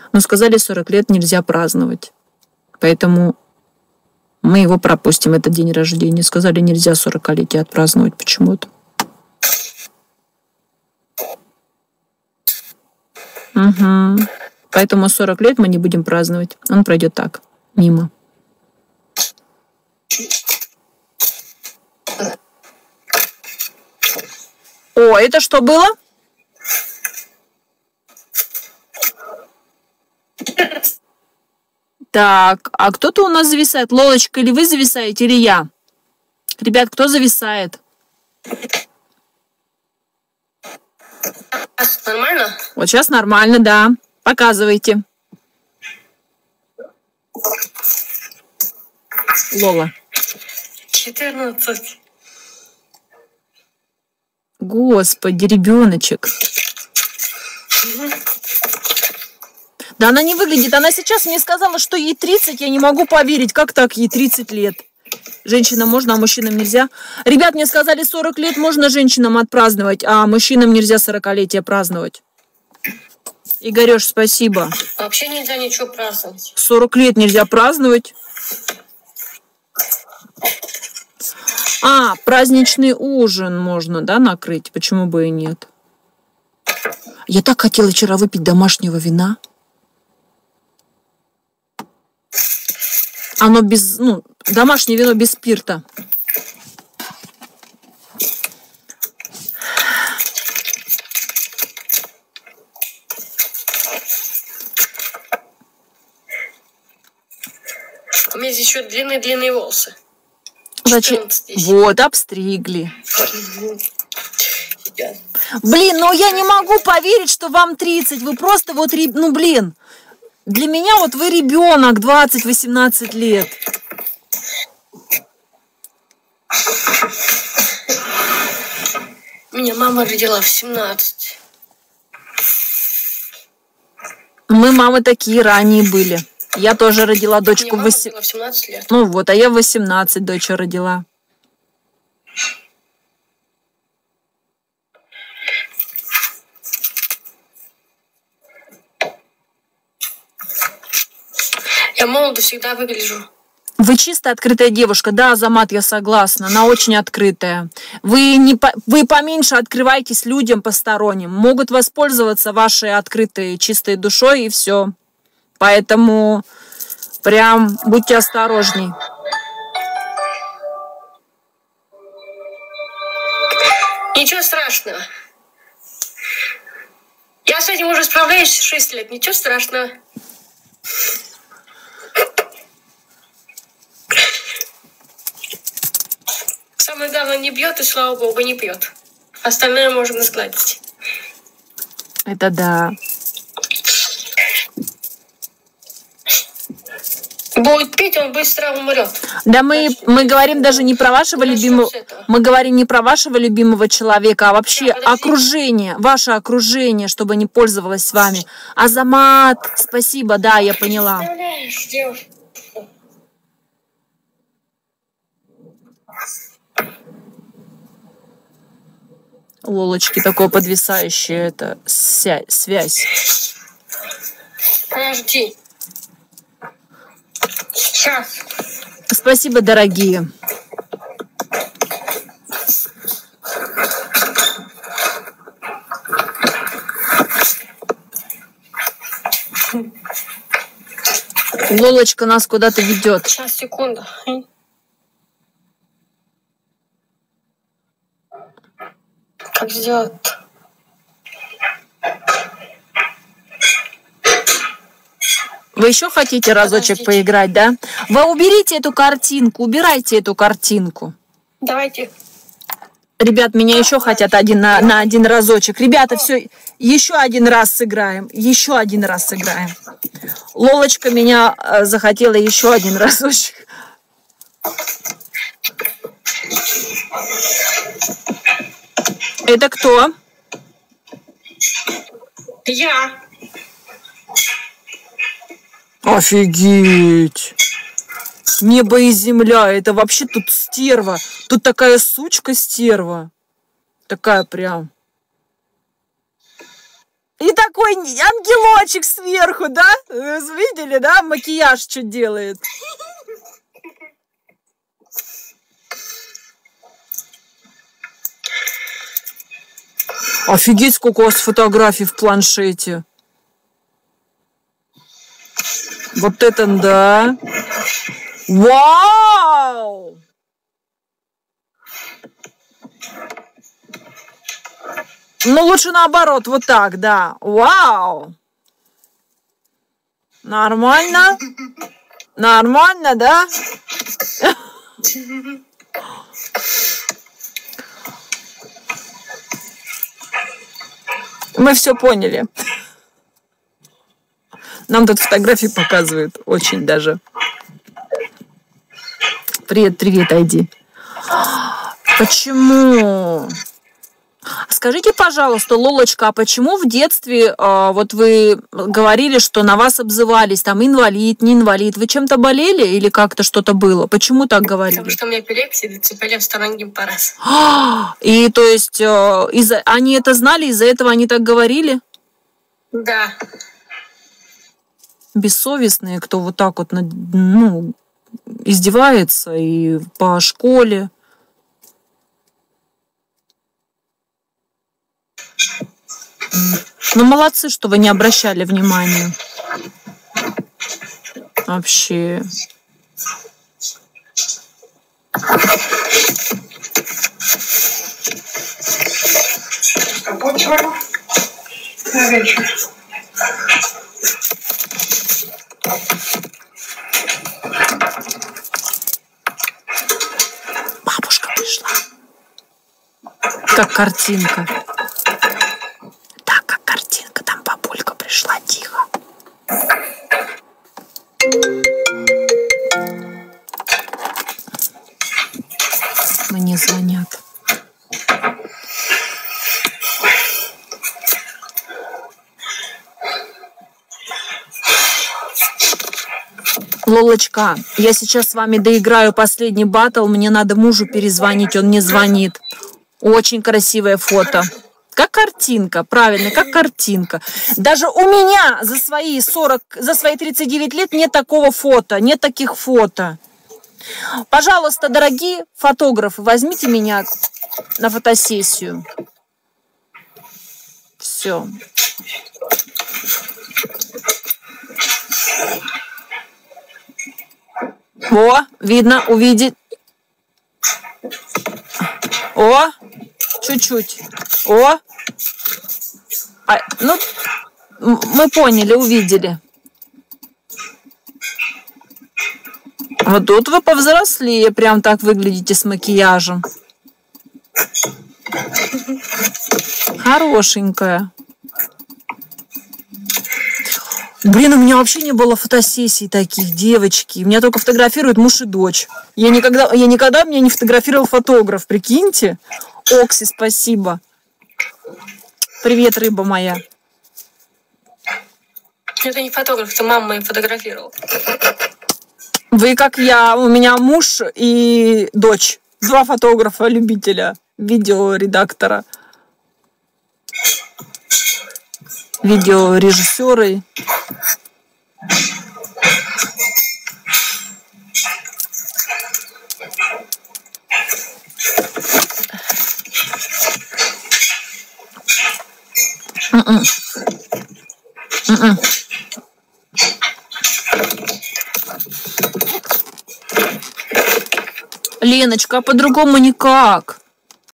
Но сказали, 40 лет нельзя праздновать. Поэтому мы его пропустим, этот день рождения. Сказали, нельзя 40-летие отпраздновать почему-то. Угу. Поэтому 40 лет мы не будем праздновать. Он пройдет так, мимо. О, это что было? Так, а кто-то у нас зависает? Лолочка, или вы зависаете, или я? Ребят, кто зависает? Нормально? Вот сейчас нормально, да. Показывайте. Лола. 14. Господи, ребеночек. Да она не выглядит. Она сейчас мне сказала, что ей 30. Я не могу поверить. Как так? Ей 30 лет. Женщинам можно, а мужчинам нельзя. Ребят, мне сказали, 40 лет можно женщинам отпраздновать, а мужчинам нельзя 40-летие праздновать. Игорёш, спасибо. Вообще нельзя ничего праздновать. 40 лет нельзя праздновать. А, праздничный ужин можно, да, накрыть? Почему бы и нет? Я так хотела вчера выпить домашнего вина. Оно без, домашнее вино без спирта. У меня здесь еще длинные волосы. Зачем? Вот, обстригли. Блин, я не могу поверить, что вам 30. Вы просто блин. Для меня вы ребенок, 20-18 лет. Меня мама родила в 17. Мы мамы такие ранние были. Я тоже родила дочку в 17 лет. а я в 18 дочь родила. Я молодо всегда выгляжу. Вы чисто открытая девушка. Да, Азамат, я согласна. Она очень открытая. Вы поменьше открывайтесь людям посторонним. Могут воспользоваться вашей открытой, чистой душой, и все. Поэтому прям будьте осторожней. Ничего страшного. Я с этим уже справляюсь 6 лет. Ничего страшного. Самое главное, не бьет, и слава богу, не пьет. Остальное можно сгладить. Это да. Будет пить, он быстро умрет. Да, мы говорим даже не про вашего любимого. Мы говорим не про вашего любимого человека, а вообще окружение, ваше окружение, чтобы не пользовалось с вами. Азамат, спасибо, да, я поняла. Лолочки, такое подвисающее, это связь. Подожди. Сейчас. Спасибо, дорогие. Лолочка нас куда-то ведет. Сейчас, секунду. Как сделать? Вы еще хотите разочек поиграть, да? Вы уберите эту картинку, убирайте эту картинку. Давайте. Ребят, меня еще хотят на один разочек. Ребята, все, еще один раз сыграем. Еще один раз сыграем. Лолочка меня захотела еще один разочек. Это кто? Я. Офигеть! Небо и земля. Это вообще тут стерва. Тут такая сучка стерва. Такая прям. И такой такой ангелочек сверху, да? Вы видели, да? Макияж что делает. Офигеть, сколько у вас фотографий в планшете. Вот это да. Вау! Ну, лучше наоборот, вот так, да. Вау! Нормально? Нормально, да? Мы все поняли. Нам тут фотографии показывают. Очень даже. Привет, привет, Айди. Почему? Скажите, пожалуйста, Лолочка, а почему в детстве вот вы говорили, что на вас обзывались, там, инвалид, не инвалид? Вы чем-то болели или как-то что-то было? Почему так говорили? Потому что у меня эпилепсия, децибелев сторонним параз. И то есть они это знали, из-за этого они так говорили? Да. Бессовестные, кто вот так вот ну, издевается и по школе. Ну, молодцы, что вы не обращали внимания. Вообще. Компот на вечер. Бабушка пришла. Как картинка. Да, как картинка. Там бабулька пришла, тихо. Мне звонят. Лолочка, я сейчас с вами доиграю последний баттл. Мне надо мужу перезвонить, он не звонит. Очень красивое фото. Как картинка, правильно, как картинка. Даже у меня за свои 39 лет нет такого фото, нет таких фото. Пожалуйста, дорогие фотографы, возьмите меня на фотосессию. Все. О, видно, увидеть. О, чуть-чуть. О. Ну, мы поняли, увидели. Вот тут вы повзрослее, прям так выглядите с макияжем. Хорошенькая. Блин, у меня вообще не было фотосессий таких, девочки. Меня только фотографируют муж и дочь. Я никогда меня не фотографировал фотограф, прикиньте. Окси, спасибо. Привет, рыба моя. Это не фотограф, это мама моя фотографировала. Вы как я, у меня муж и дочь. 2 фотографа-любителя, видеоредактора, видеорежиссеры. Леночка, а по-другому никак.